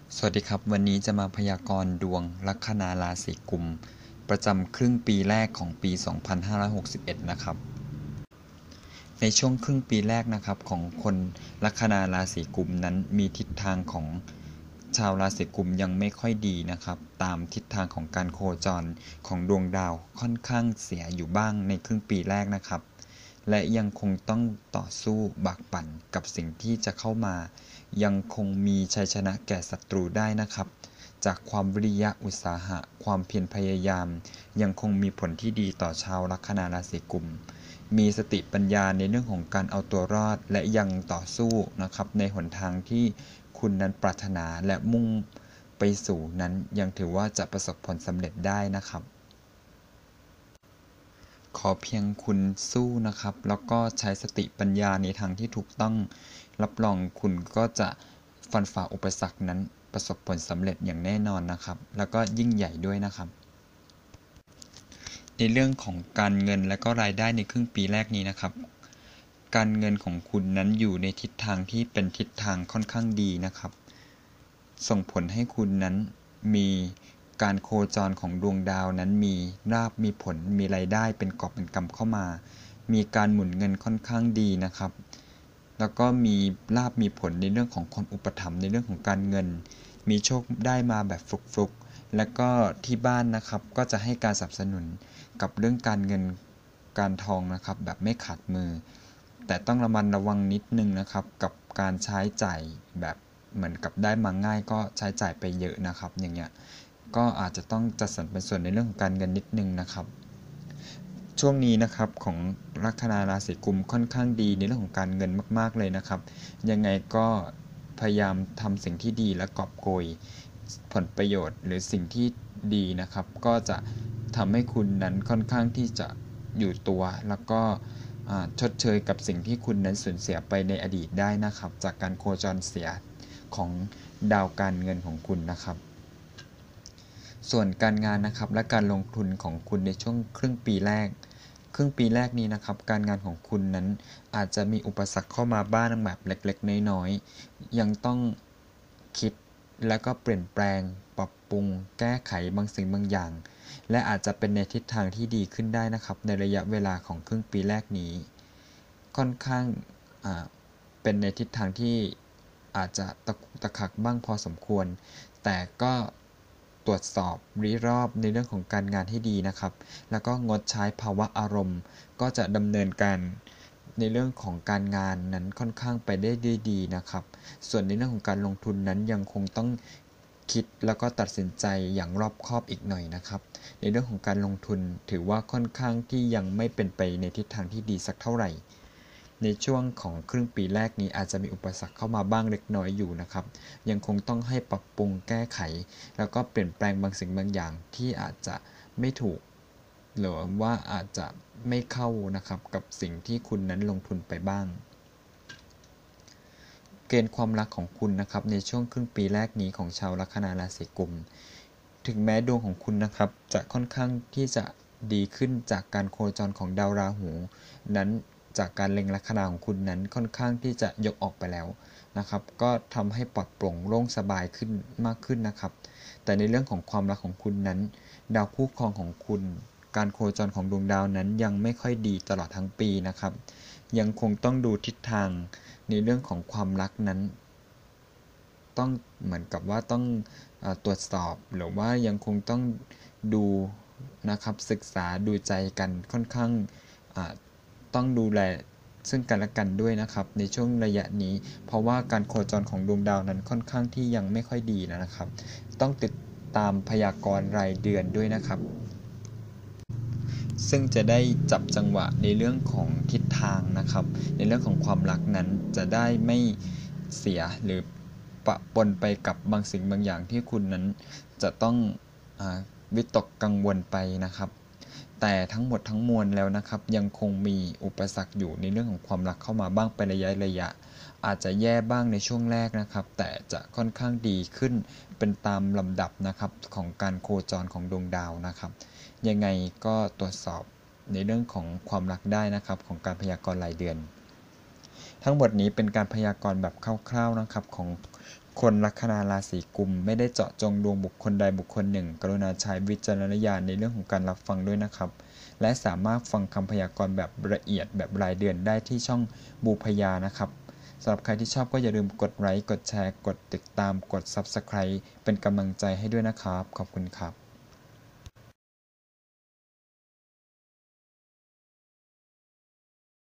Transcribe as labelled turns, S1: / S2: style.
S1: สวัสดีครับวันนี้จะมาพยากรณ์ดวงลัคนาราศีกุมประจำครึ่งปีแรกของปี 2561 นะครับในช่วงครึ่งปีแรกนะครับของคนลัคนาราศีกุมนั้นมีทิศทางของชาวราศีกุมยังไม่ค่อยดีนะครับตามทิศทางของการโคจรของดวงดาวค่อนข้างเสียอยู่บ้างในครึ่งปีแรกนะครับและยังคงต้องต่อสู้บักบั่นกับสิ่งที่จะเข้ามายังคงมีชัยชนะแก่ศัตรูได้นะครับจากความวิริยะอุตสาหะความเพียรพยายามยังคงมีผลที่ดีต่อชาวลัคนาราศีกุมมีสติปัญญาในเรื่องของการเอาตัวรอดและยังต่อสู้นะครับในหนทางที่คุณนั้นปรารถนาและมุ่งไปสู่นั้นยังถือว่าจะประสบผลสำเร็จได้นะครับขอเพียงคุณสู้นะครับแล้วก็ใช้สติปัญญาในทางที่ถูกต้องรับรองคุณก็จะฟันฝ่าอุปสรรคนั้นประสบผลสำเร็จอย่างแน่นอนนะครับแล้วก็ยิ่งใหญ่ด้วยนะครับในเรื่องของการเงินและก็รายได้ในครึ่งปีแรกนี้นะครับการเงินของคุณนั้นอยู่ในทิศทางที่เป็นทิศทางค่อนข้างดีนะครับส่งผลให้คุณนั้นมีการโคจรของดวงดาวนั้นมีราบมีผลมีรายได้เป็นกอบเป็นกำเข้ามามีการหมุนเงินค่อนข้างดีนะครับแล้วก็มีลาภมีผลในเรื่องของคนอุปถัมภ์ในเรื่องของการเงินมีโชคได้มาแบบฟลุกๆและก็ที่บ้านนะครับก็จะให้การสนับสนุนกับเรื่องการเงินการทองนะครับแบบไม่ขาดมือแต่ต้องระมัดระวังนิดนึงนะครับกับการใช้จ่ายแบบเหมือนกับได้มาง่ายก็ใช้จ่ายไปเยอะนะครับอย่างเงี้ยก็อาจจะต้องจัดสรรปันส่วนในเรื่องของการเงินนิดนึงนะครับช่วงนี้นะครับของลัคนาราศีกุมค่อนข้างดีในเรื่องของการเงินมากๆเลยนะครับยังไงก็พยายามทำสิ่งที่ดีและกอบโกยผลประโยชน์หรือสิ่งที่ดีนะครับก็จะทำให้คุณนั้นค่อนข้างที่จะอยู่ตัวแล้วก็ชดเชยกับสิ่งที่คุณนั้นสูญเสียไปในอดีตได้นะครับจากการโคจรเสียของดาวการเงินของคุณนะครับส่วนการงานนะครับและการลงทุนของคุณในช่วงครึ่งปีแรกนี้นะครับการงานของคุณนั้นอาจจะมีอุปสรรคเข้ามาบ้างแบบเล็กๆน้อยๆยังต้องคิดแล้วก็เปลี่ยนแปลงปรับปรุงแก้ไขบางสิ่งบางอย่างและอาจจะเป็นในทิศทางที่ดีขึ้นได้นะครับในระยะเวลาของครึ่งปีแรกนี้ค่อนข้างเป็นในทิศทางที่อาจจะตะกุกตะกักบ้างพอสมควรแต่ก็ตรวจสอบรอบในเรื่องของการงานให้ดีนะครับแล้วก็งดใช้ภาวะอารมณ์ก็จะดำเนินการในเรื่องของการงานนั้นค่อนข้างไปได้ดีนะครับส่วนในเรื่องของการลงทุนนั้นยังคงต้องคิดแล้วก็ตัดสินใจอย่างรอบคอบอีกหน่อยนะครับในเรื่องของการลงทุนถือว่าค่อนข้างที่ยังไม่เป็นไปในทิศทางที่ดีสักเท่าไหร่ในช่วงของครึ่งปีแรกนี้อาจจะมีอุปสรรคเข้ามาบ้างเล็กน้อยอยู่นะครับยังคงต้องให้ปรับปรุงแก้ไขแล้วก็เปลี่ยนแปลงบางสิ่งบางอย่างที่อาจจะไม่ถูกหรือว่าอาจจะไม่เข้านะครับกับสิ่งที่คุณนั้นลงทุนไปบ้างเกณฑ์ความรักของคุณนะครับในช่วงครึ่งปีแรกนี้ของชาวลัคนาราศีกุมถึงแม้ดวงของคุณนะครับจะค่อนข้างที่จะดีขึ้นจากการโคจรของดาวราหูนั้นจากการเล็งลัคนาของคุณนั้นค่อนข้างที่จะยกออกไปแล้วนะครับก็ทำให้ปลอดโปร่งโล่งสบายขึ้นมากขึ้นนะครับแต่ในเรื่องของความรักของคุณนั้นดาวคู่ครองของคุณการโคจรของดวงดาวนั้นยังไม่ค่อยดีตลอดทั้งปีนะครับยังคงต้องดูทิศทางในเรื่องของความรักนั้นต้องเหมือนกับว่าต้องตรวจสอบหรือว่ายังคงต้องดูนะครับศึกษาดูใจกันค่อนข้างต้องดูแลซึ่งกันและกันด้วยนะครับในช่วงระยะนี้เพราะว่าการโคจรของดวงดาวนั้นค่อนข้างที่ยังไม่ค่อยดีนะครับต้องติดตามพยากรณ์รายเดือนด้วยนะครับซึ่งจะได้จับจังหวะในเรื่องของทิศทางนะครับในเรื่องของความรักนั้นจะได้ไม่เสียหรือปะปนไปกับบางสิ่งบางอย่างที่คุณนั้นจะต้องวิตกกังวลไปนะครับแต่ทั้งหมดทั้งมวลแล้วนะครับยังคงมีอุปสรรคอยู่ในเรื่องของความรักเข้ามาบ้างเป็นระยะอาจจะแย่บ้างในช่วงแรกนะครับแต่จะค่อนข้างดีขึ้นเป็นตามลำดับนะครับของการโคจรของดวงดาวนะครับยังไงก็ตรวจสอบในเรื่องของความรักได้นะครับของการพยากรณ์รายเดือนทั้งหมดนี้เป็นการพยากรณ์แบบคร่าวๆนะครับของคนลัคนาราศีกุมไม่ได้เจาะจงดวงบุคคลใดบุคคลหนึ่งกรุณาใช้วิจารณญาณในเรื่องของการรับฟังด้วยนะครับและสามารถฟังคำพยากรณ์แบบละเอียดแบบรายเดือนได้ที่ช่องบูพยานะครับสำหรับใครที่ชอบก็อย่าลืมกดไลค์กดแชร์กดติดตามกด Subscribe เป็นกำลังใจให้ด้วยนะครับขอบคุณครับ